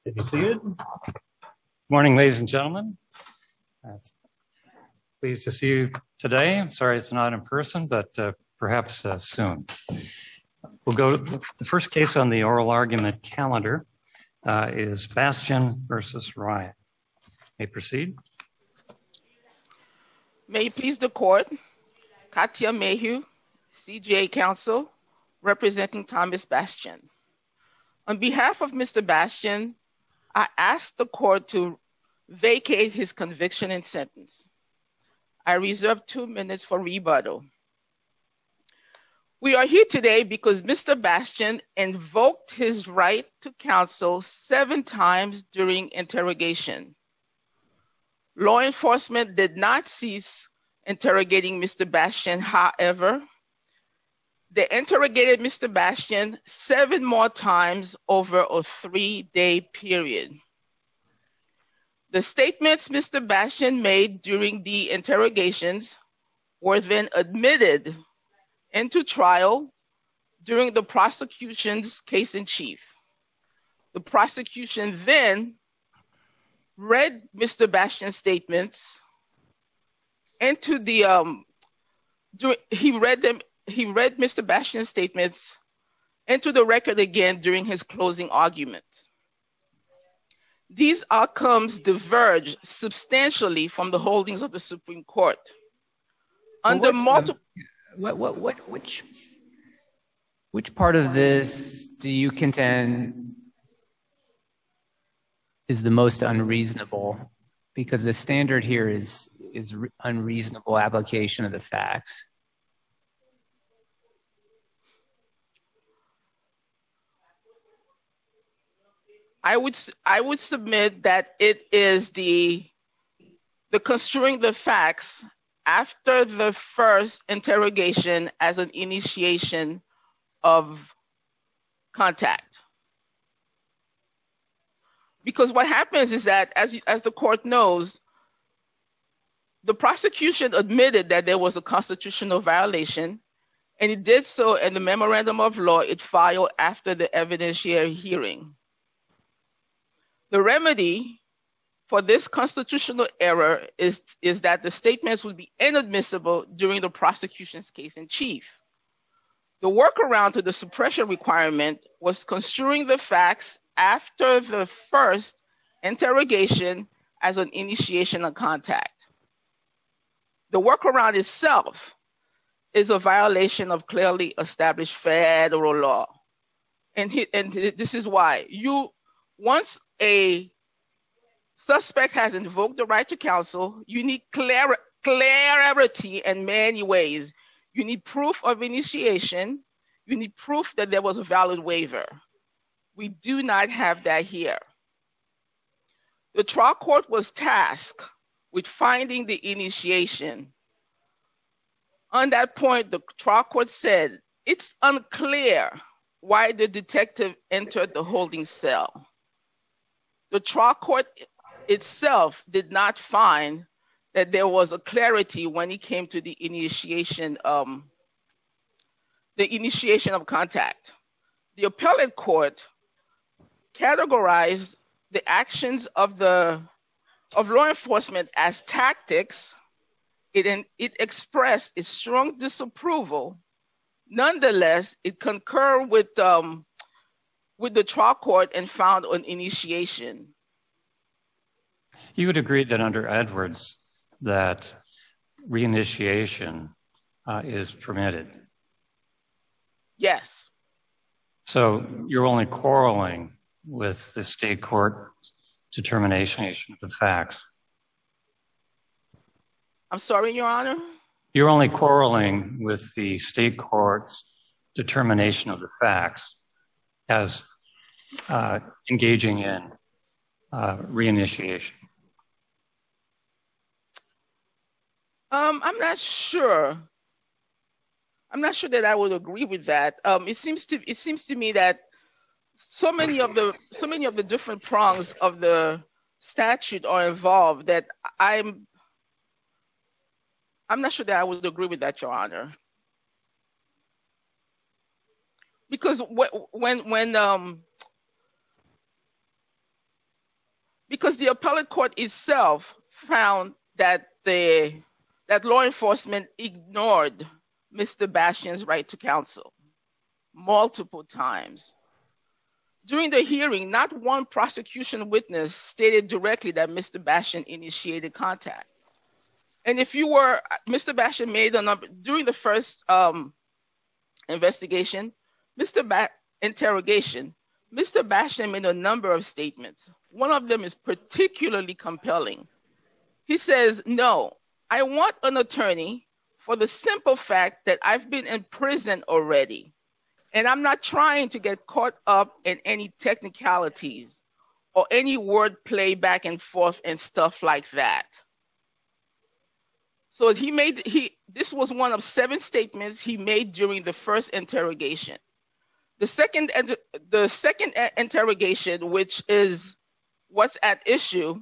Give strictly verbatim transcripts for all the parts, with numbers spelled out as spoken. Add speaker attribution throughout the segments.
Speaker 1: Take a seat. Good morning, ladies and gentlemen. Uh, pleased to see you today. I'm sorry it's not in person, but uh, perhaps uh, soon. We'll go. The first case on the oral argument calendar uh, is Bastian versus Ryan. May proceed.
Speaker 2: May it please the court, Katia Mayhew, C G A counsel, representing Thomas Bastian. On behalf of Mister Bastian, I ask the court to vacate his conviction and sentence. I reserve two minutes for rebuttal. We are here today because Mister Bastian invoked his right to counsel seven times during interrogation. Law enforcement did not cease interrogating Mister Bastian, however. They interrogated Mister Bastian seven more times over a three-day period. The statements Mister Bastian made during the interrogations were then admitted into trial during the prosecution's case in chief. The prosecution then read Mister Bastian's statements into the, um, he read them He read Mister Bastian's statements into the record again during his closing argument. These outcomes diverge substantially from the holdings of the Supreme Court. Under
Speaker 3: well,
Speaker 2: multiple,
Speaker 3: um, what, what, what, which, which part of this do you contend is the most unreasonable? Because the standard here is is unreasonable application of the facts.
Speaker 2: I would I would submit that it is the the construing the facts after the first interrogation as an initiation of contact. Because what happens is that, as as the court knows, the prosecution admitted that there was a constitutional violation, and it did so in the memorandum of law it filed after the evidentiary hearing. The remedy for this constitutional error is, is that the statements would be inadmissible during the prosecution's case in chief. The workaround to the suppression requirement was construing the facts after the first interrogation as an initiation of contact. The workaround itself is a violation of clearly established federal law. And, he, and this is why. You, once a suspect has invoked the right to counsel, you need clar clarity in many ways. You need proof of initiation. You need proof that there was a valid waiver. We do not have that here. The trial court was tasked with finding the initiation. On that point, the trial court said, it's unclear why the detective entered the holding cell. The trial court itself did not find that there was a clarity when it came to the initiation, um, the initiation of contact. The appellate court categorized the actions of the of law enforcement as tactics. It, it expressed its strong disapproval. Nonetheless, it concurred with um, with the trial court and found an initiation.
Speaker 1: You would agree that under Edwards that reinitiation uh, is permitted?
Speaker 2: Yes.
Speaker 1: So you're only quarreling with the state court determination of the facts?
Speaker 2: I'm sorry, Your Honor?
Speaker 1: You're only quarreling with the state court's determination of the facts as uh, engaging in uh, reinitiation.
Speaker 2: Um, I'm not sure. I'm not sure that I would agree with that. Um, it seems to it seems to me that so many of the so many of the different prongs of the statute are involved that I'm I'm not sure that I would agree with that, Your Honor. Because when when um because the appellate court itself found that the that law enforcement ignored Mister Bastian's right to counsel multiple times. During the hearing, not one prosecution witness stated directly that Mister Bastian initiated contact. And if you were, Mister Bastian made a number, during the first um, investigation, Mister Ba- interrogation, Mister Bastian made a number of statements. One of them is particularly compelling. He says, no, I want an attorney for the simple fact that I've been in prison already. And I'm not trying to get caught up in any technicalities or any wordplay back and forth and stuff like that. So he made, he, this was one of seven statements he made during the first interrogation. The second, the second interrogation, which is what's at issue,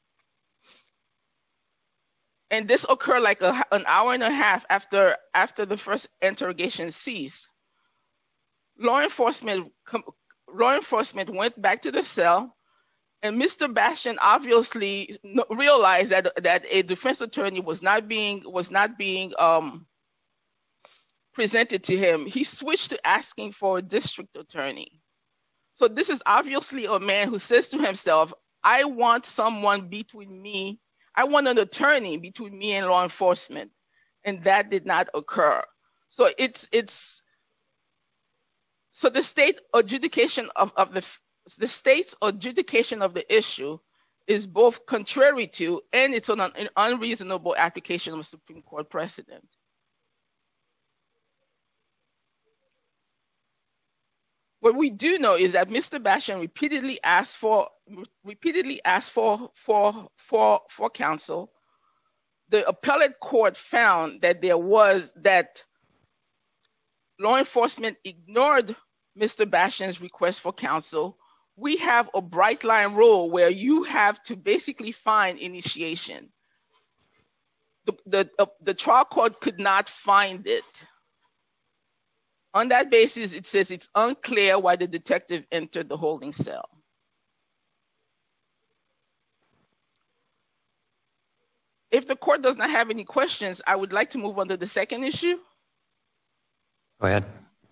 Speaker 2: and this occurred like a, an hour and a half after, after the first interrogation ceased. Law enforcement, law enforcement went back to the cell, and Mister Bastian obviously realized that, that a defense attorney was not being, was not being um, presented to him. He switched to asking for a district attorney. So this is obviously a man who says to himself, I want someone between me, I want an attorney between me and law enforcement, and that did not occur. So it's, it's, So the state adjudication of, of the the state's adjudication of the issue is both contrary to and it's an, an unreasonable application of a Supreme Court precedent. What we do know is that Mister Bastian repeatedly asked for repeatedly asked for for for for counsel. The appellate court found that there was that law enforcement ignored Mister Bastian's request for counsel. We have a bright line rule where you have to basically find initiation. The, the, uh, the trial court could not find it. On that basis, it says it's unclear why the detective entered the holding cell. If the court does not have any questions, I would like to move on to the second issue.
Speaker 1: Go ahead.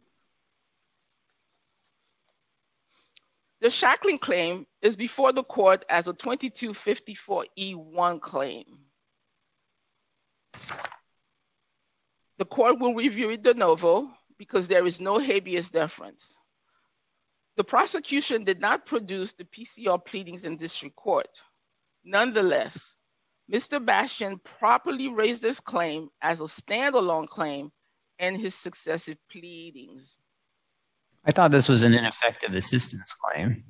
Speaker 2: The shackling claim is before the court as a twenty-two fifty-four E one claim. The court will review it de novo because there is no habeas deference. The prosecution did not produce the P C R pleadings in district court. Nonetheless, Mister Bastian properly raised this claim as a standalone claim in his successive pleadings.
Speaker 3: I thought this was an ineffective assistance claim.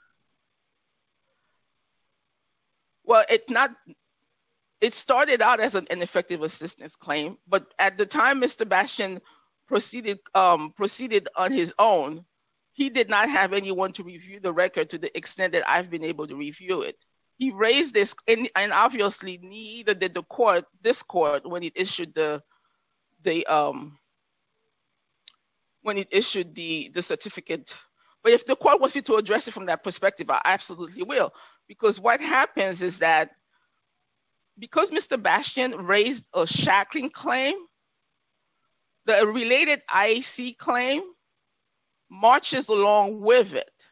Speaker 2: Well, it not. It started out as an ineffective assistance claim, but at the time Mister Bastian proceeded um, proceeded on his own, he did not have anyone to review the record to the extent that I've been able to review it. He raised this, and, and obviously neither did the court, this court, when it issued the the um. when it issued the, the certificate. But if the court wants me to address it from that perspective, I absolutely will. Because what happens is that because Mister Bastian raised a shackling claim, the related I A C claim marches along with it.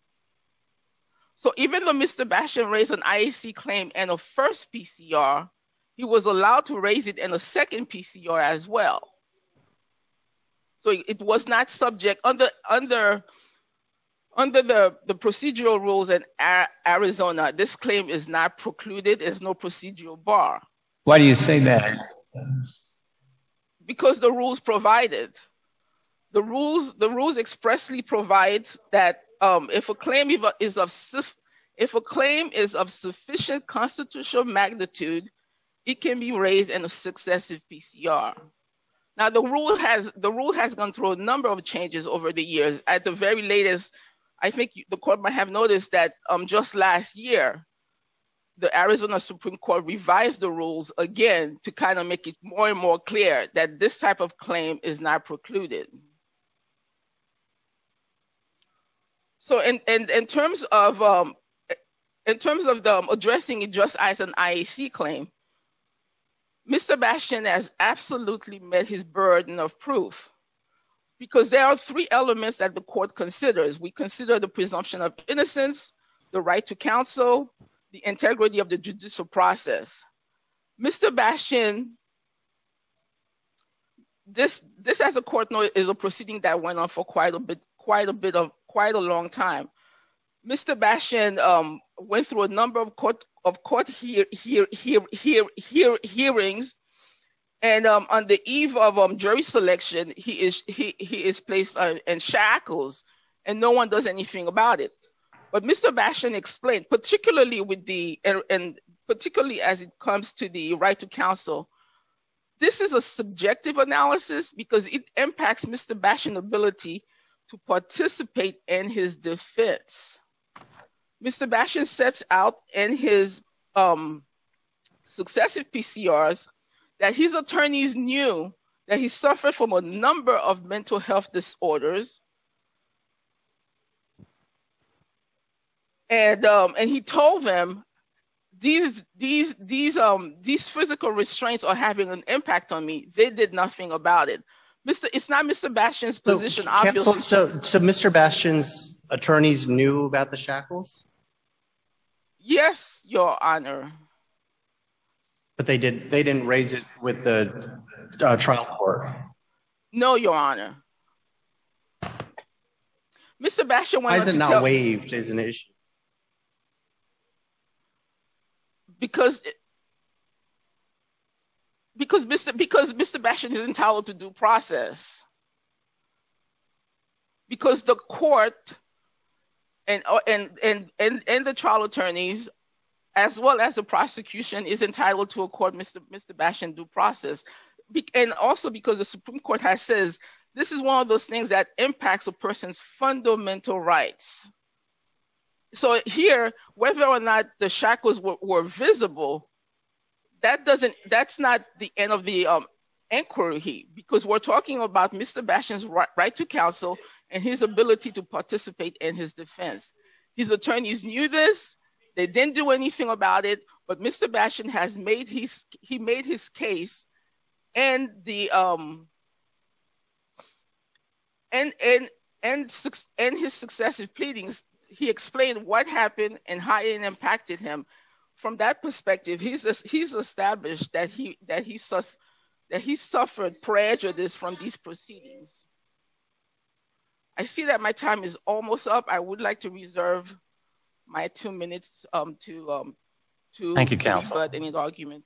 Speaker 2: So even though Mister Bastian raised an I A C claim and a first P C R, he was allowed to raise it in a second P C R as well. So it was not subject under under under the, the procedural rules in Arizona. This claim is not precluded. There's no procedural bar.
Speaker 3: Why do you say that?
Speaker 2: Because the rules provided. The rules the rules expressly provides that um, if a claim is of if a claim is of sufficient constitutional magnitude, it can be raised in a successive P C R. Now, the rule has the rule has gone through a number of changes over the years. At the very latest, I think the court might have noticed that um, just last year, the Arizona Supreme Court revised the rules again to kind of make it more and more clear that this type of claim is not precluded. So in, in, in terms of um, in terms of the um, addressing it just as an I A C claim, Mister Bastian has absolutely met his burden of proof, because there are three elements that the court considers. We consider the presumption of innocence, the right to counsel, the integrity of the judicial process. Mister Bastian, this, this as a court note is a proceeding that went on for quite a bit, quite a bit of, quite a long time. Mister Bastian um, went through a number of court of court hear, hear, hear, hear, hear, hearings, and um, on the eve of um, jury selection, he is he he is placed uh, in shackles, and no one does anything about it. But Mister Bastian explained, particularly with the and, and particularly as it comes to the right to counsel, this is a subjective analysis because it impacts Mister Bastian's ability to participate in his defense. Mister Bastian sets out in his um, successive P C Rs that his attorneys knew that he suffered from a number of mental health disorders. And, um, and he told them, these, these, these, um, these physical restraints are having an impact on me. They did nothing about it. Mister It's not Mister Bastian's position,
Speaker 4: so,
Speaker 2: obviously.
Speaker 4: So, so Mister Bastian's attorneys knew about the shackles?
Speaker 2: Yes, Your Honor.
Speaker 4: But they did. They didn't raise it with the uh, trial court.
Speaker 2: No, Your Honor. Mister Bastian went
Speaker 4: Why
Speaker 2: on
Speaker 4: is it
Speaker 2: to
Speaker 4: not
Speaker 2: tell,
Speaker 4: waived as an issue?
Speaker 2: Because because Mister because Mister Bastian is entitled to due process. Because the court and and and and, and the trial attorneys, as well as the prosecution, is entitled to accord Mister Mister Bastian due process. Be and also because the Supreme Court has says this is one of those things that impacts a person's fundamental rights. So here, whether or not the shackles were, were visible, that doesn't, that's not the end of the um, inquiry, because we're talking about Mister Bastian's right, right to counsel and his ability to participate in his defense. His attorneys knew this, they didn't do anything about it, but Mister Bastian has made his, he made his case, and the, um, and, and, and, and his successive pleadings, he explained what happened and how it impacted him. From that perspective, he's he's established that he that he suffered that he suffered prejudice from these proceedings. I see that my time is almost up. I would like to reserve my two minutes um, to um, to
Speaker 1: Thank you, counsel.
Speaker 2: rebut any argument.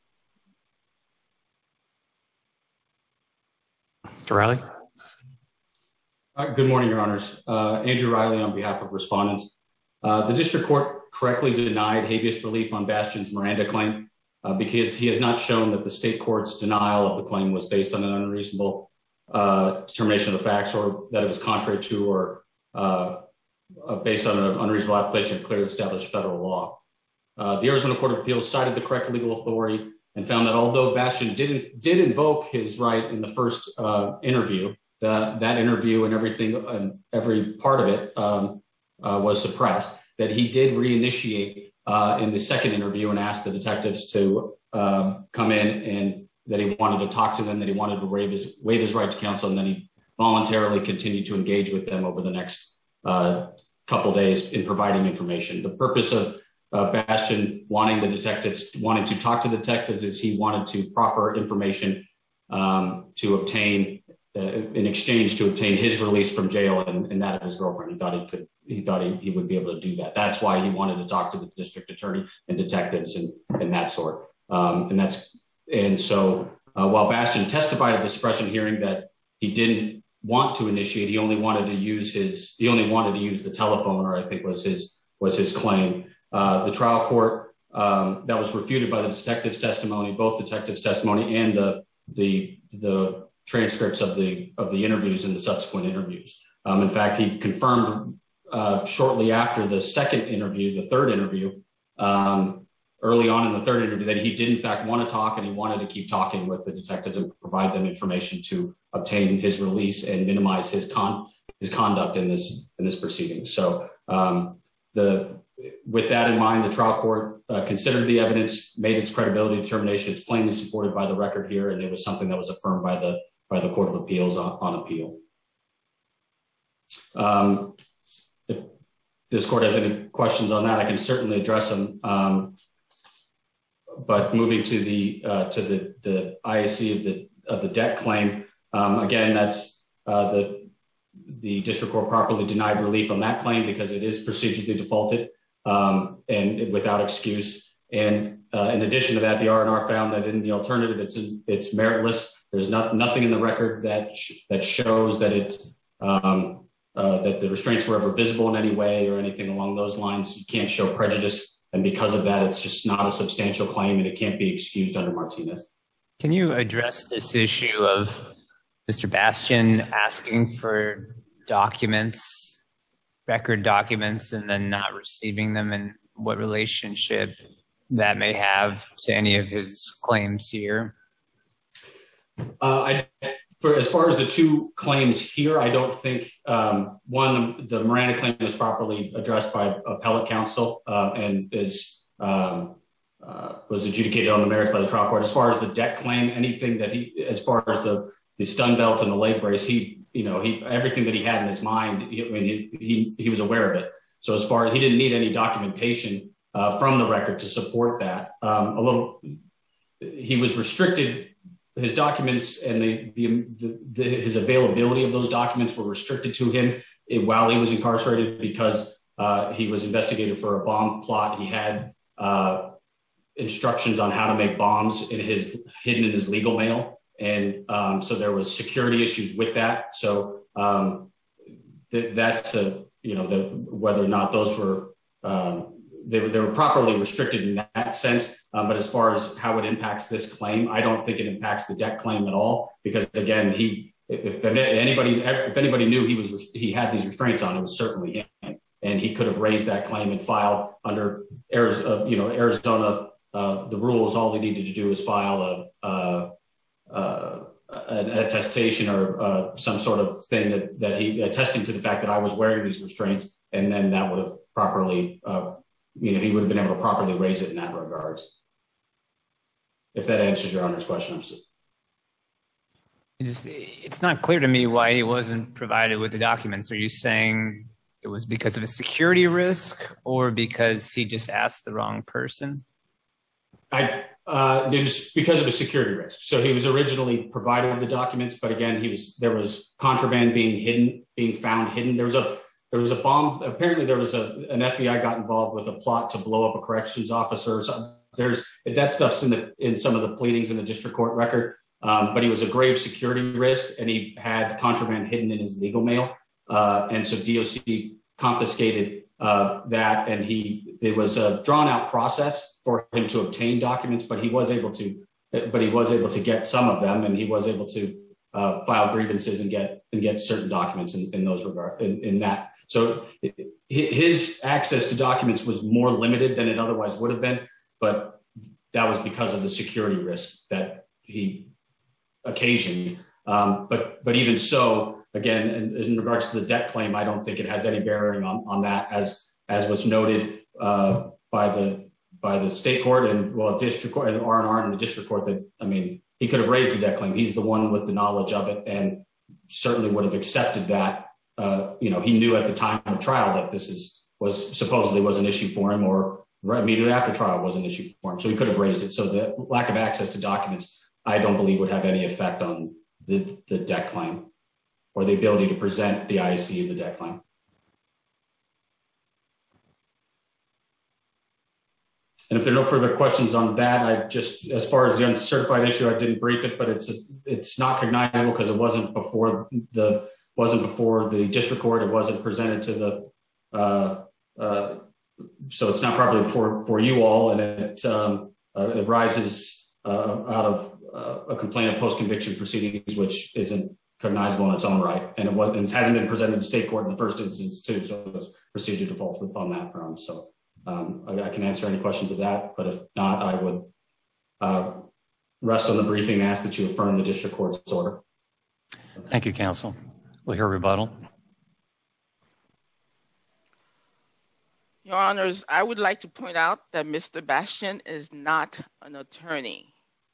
Speaker 1: Mister Riley.
Speaker 5: Uh, good morning, Your Honors. Uh, Andrew Riley on behalf of respondents. Uh, the district court correctly denied habeas relief on Bastian's Miranda claim uh, because he has not shown that the state court's denial of the claim was based on an unreasonable uh, determination of the facts, or that it was contrary to or uh, uh, based on an unreasonable application of clearly established federal law. Uh, the Arizona Court of Appeals cited the correct legal authority and found that although Bastian did, did invoke his right in the first uh, interview, that that interview and everything, and every part of it um, uh, was suppressed, that he did reinitiate uh, in the second interview and asked the detectives to uh, come in, and that he wanted to talk to them, that he wanted to waive his, waive his right to counsel, and then he voluntarily continued to engage with them over the next uh, couple days in providing information. The purpose of uh, Bastian wanting the detectives, wanting to talk to the detectives, is he wanted to proffer information um, to obtain Uh, in exchange to obtain his release from jail and, and that of his girlfriend. He thought he could, he thought he, he would be able to do that. That's why he wanted to talk to the district attorney and detectives and, and that sort. Um, and that's, and so uh, while Bastian testified at the suppression hearing that he didn't want to initiate, he only wanted to use his, he only wanted to use the telephone, or I think was his, was his claim. Uh, the trial court um, that was refuted by the detective's testimony, both detectives' testimony and the, the, the, transcripts of the of the interviews and the subsequent interviews. Um, in fact, he confirmed uh, shortly after the second interview, the third interview, um, early on in the third interview, that he did in fact want to talk, and he wanted to keep talking with the detectives and provide them information to obtain his release and minimize his con his conduct in this in this proceeding. So um, the with that in mind, the trial court uh, considered the evidence, made its credibility determination. It's plainly supported by the record here, and it was something that was affirmed by the by the Court of Appeals on, on appeal. Um, if this court has any questions on that, I can certainly address them. Um, but moving to the uh, to the the I A C of the of the debt claim, um, again, that's uh, the the district court properly denied relief on that claim because it is procedurally defaulted um, and without excuse. And uh, in addition to that, the R and R found that in the alternative, it's it's meritless. There's not nothing in the record that sh- that shows that it's um, uh, that the restraints were ever visible in any way or anything along those lines. You can't show prejudice, and because of that, it's just not a substantial claim, and it can't be excused under Martinez.
Speaker 3: Can you address this issue of Mister Bastian asking for documents, record documents, and then not receiving them, and what relationship that may have to any of his claims here?
Speaker 5: Uh, I, for as far as the two claims here, I don't think um, one, the Miranda claim was properly addressed by appellate counsel uh, and is um, uh, was adjudicated on the merits by the trial court. As far as the debt claim, anything that he, as far as the the stun belt and the leg brace, he, you know, he everything that he had in his mind, he, I mean, he, he he was aware of it. So as far as he didn't need any documentation uh, from the record to support that. Um, a little, he was restricted. His documents and the, the, the, the his availability of those documents were restricted to him while he was incarcerated because uh, he was investigated for a bomb plot. He had uh, instructions on how to make bombs in his hidden in his legal mail, and um, so there was security issues with that. So um, th- that's a you know the, whether or not those were um, they were they were properly restricted in that sense. Um, but as far as how it impacts this claim, I don't think it impacts the debt claim at all, because again, he, if anybody, if anybody knew he was, he had these restraints on, it was certainly him, and he could have raised that claim and filed under Arizona, you know, Arizona, uh, the rules. All he needed to do is file a, uh, uh, an attestation or uh, some sort of thing that, that he attesting to the fact that I was wearing these restraints, and then that would have properly, uh, you know, he would have been able to properly raise it in that regards. If that answers your Honor's question.
Speaker 3: It just, it's not clear to me why he wasn't provided with the documents. Are you saying it was because of a security risk or because he just asked the wrong person?
Speaker 5: I, uh, it was because of a security risk. So he was originally provided the documents, but again, he was, there was contraband being hidden, being found hidden. There was a, there was a bomb. Apparently there was a, an F B I got involved with a plot to blow up a corrections officer or something. There's that stuff's in the in some of the pleadings in the district court record, um, but he was a grave security risk, and he had contraband hidden in his legal mail, uh, and so D O C confiscated uh, that, and he it was a drawn out process for him to obtain documents, but he was able to, but he was able to get some of them, and he was able to uh, file grievances and get and get certain documents in, in those regard in, in that. So his access to documents was more limited than it otherwise would have been. But that was because of the security risk that he occasioned. Um, but but even so, again, in, in regards to the debt claim, I don't think it has any bearing on, on that, as as was noted uh, by the by the state court and well, district court and R and R and the district court. That I mean, he could have raised the debt claim. He's the one with the knowledge of it, and certainly would have accepted that. Uh, you know, he knew at the time of trial that this is was supposedly was an issue for him, or right immediately after trial was an issue for him. So he could have raised it. So the lack of access to documents, I don't believe would have any effect on the, the debt claim or the ability to present the I A C of the debt claim. And if there are no further questions on that, I just, as far as the uncertified issue, I didn't brief it, but it's, it's not cognizable because it wasn't before the, wasn't before the district court. It wasn't presented to the, uh, uh, so it's not properly for, for you all, and it, um, uh, it rises uh, out of uh, a complaint of post-conviction proceedings, which isn't cognizable in its own right, and it was and it hasn't been presented to state court in the first instance too, so it's procedure default on that ground. So um, I, I can answer any questions of that, but if not, I would uh, rest on the briefing and ask that you affirm the district court's order.
Speaker 1: Thank you, counsel. We'll hear rebuttal.
Speaker 2: Your Honors, I would like to point out that Mister Bastian is not an attorney.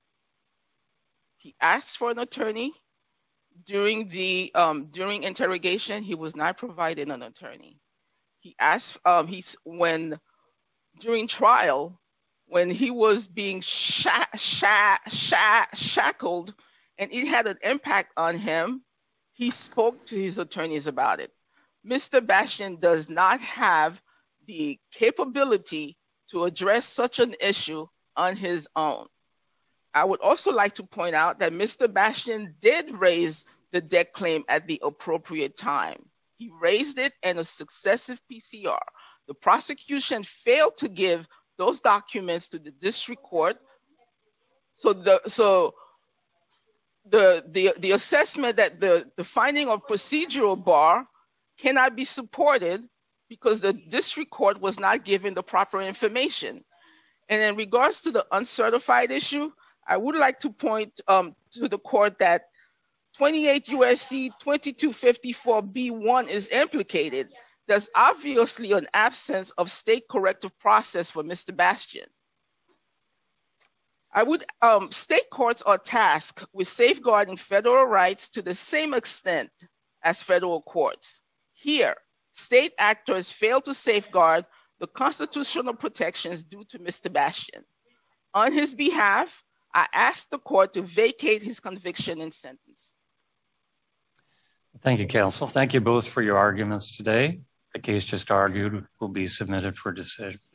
Speaker 2: He asked for an attorney. During the um, during interrogation, he was not provided an attorney. He asked um, he's when during trial, when he was being sha sha sha shackled, and it had an impact on him, he spoke to his attorneys about it. Mister Bastian does not have the capability to address such an issue on his own. I would also like to point out that Mister Bastian did raise the debt claim at the appropriate time. He raised it in a successive P C R. The prosecution failed to give those documents to the district court. So the so the the, the assessment that the, the finding of procedural bar cannot be supported because the district court was not given the proper information. And in regards to the uncertified issue, I would like to point um, to the court that twenty-eight U S C twenty-two fifty-four B one is implicated. There's obviously an absence of state corrective process for Mister Bastian. I would, um, state courts are tasked with safeguarding federal rights to the same extent as federal courts. Here, state actors fail to safeguard the constitutional protections due to Mister Bastian. On his behalf, I ask the court to vacate his conviction and sentence.
Speaker 1: Thank you, counsel. Thank you both for your arguments today. The case just argued will be submitted for decision.